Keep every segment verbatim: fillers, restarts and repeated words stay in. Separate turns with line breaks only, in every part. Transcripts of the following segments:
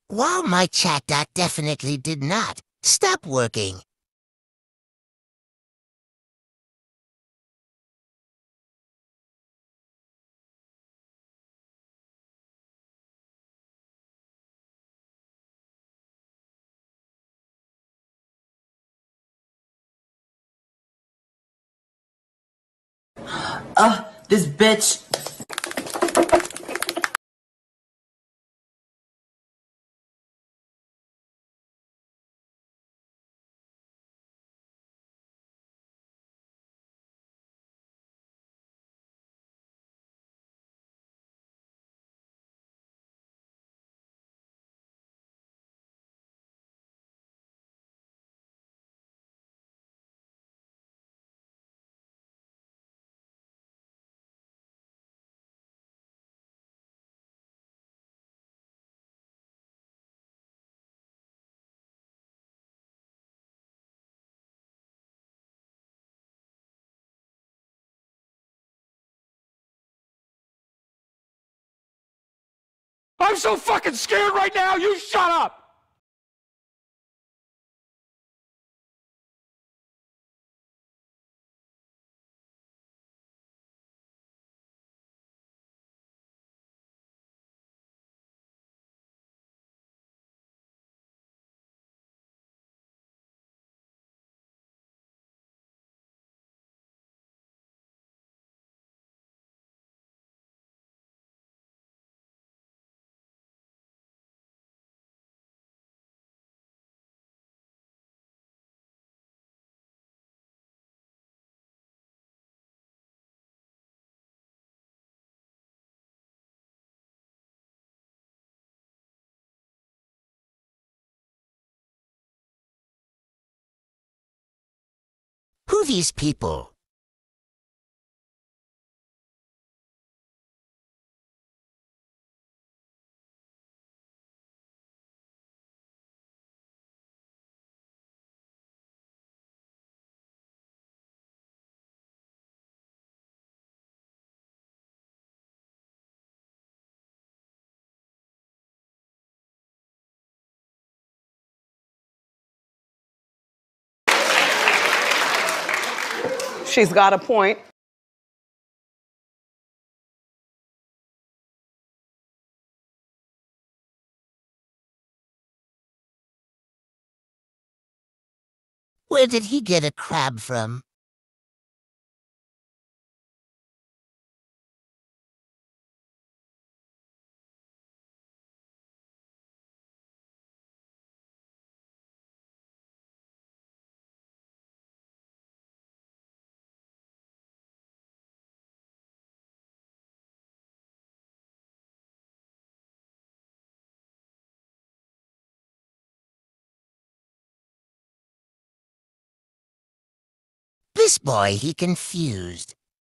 While my chat dot definitely did not stop working.
Ugh, this bitch.
I'm so fucking scared right now, you shut up!
Who these people?
She's got a point.
Where did he get a crab from? This boy he confused.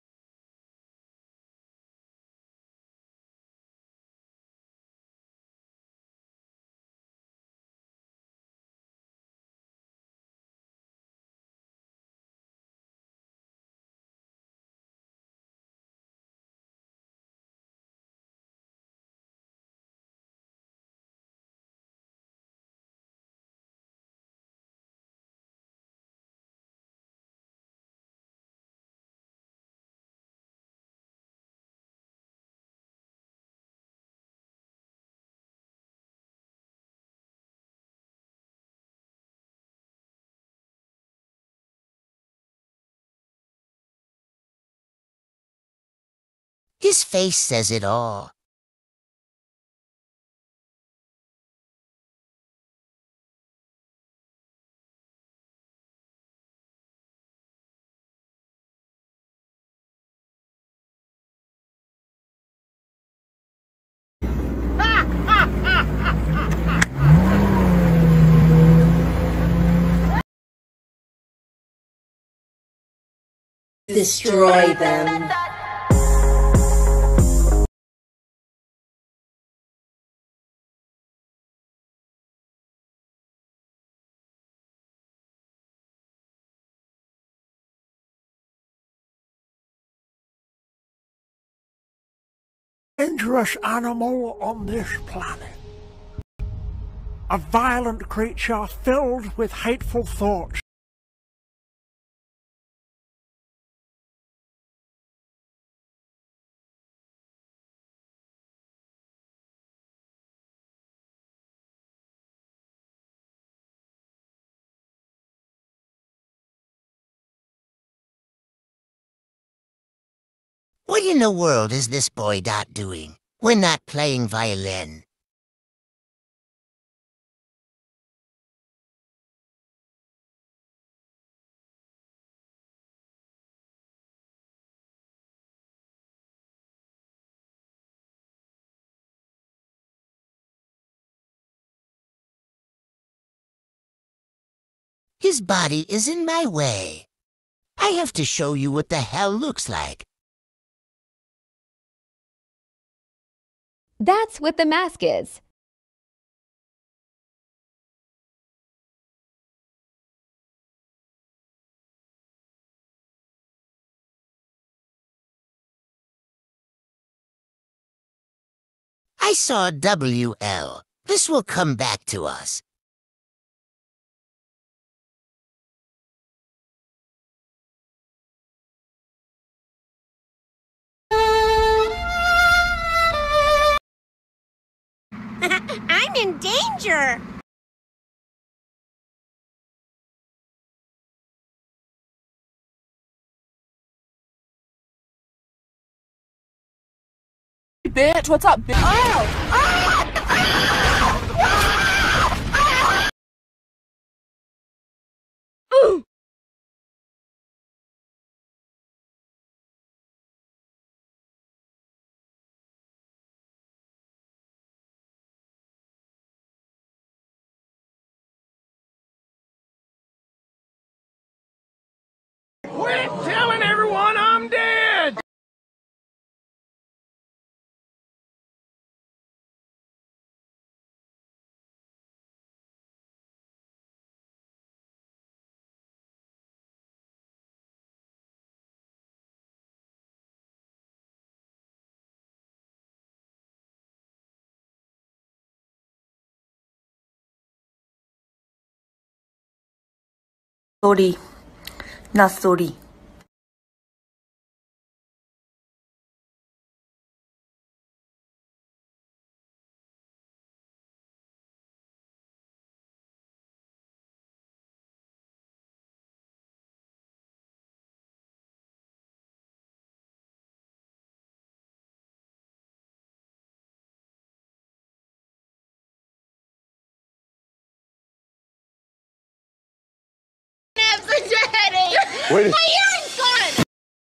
His face says it all.
Destroy them.
Dangerous animal on this planet.
A violent creature filled with hateful thoughts.
What in the world is this boy Dot doing? We're not playing violin. His body is in my way. I have to show you what the hell looks like.
That's what the mask is.
I saw W L. This will come back to us.
I'm in danger!
Bitch, what's up, bitch?
Quit telling everyone I'm dead!
Sorry. Not sorry.
I have such a headache!
Wait a-
My earring's gone!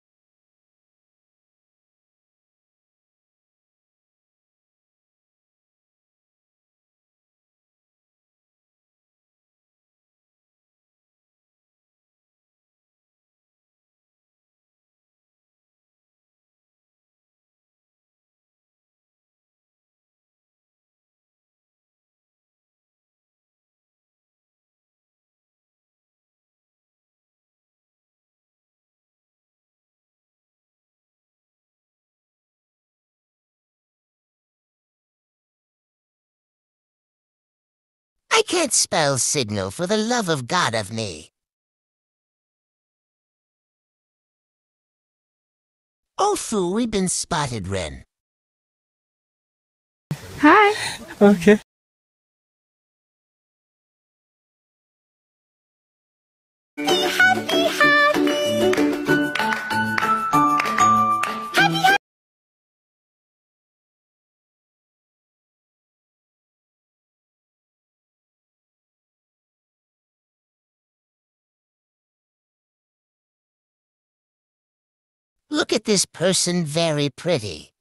I can't spell signal for the love of God of me. Oh, fool, we've been spotted, Ren.
Hi.
Okay.
Look at this person, very pretty.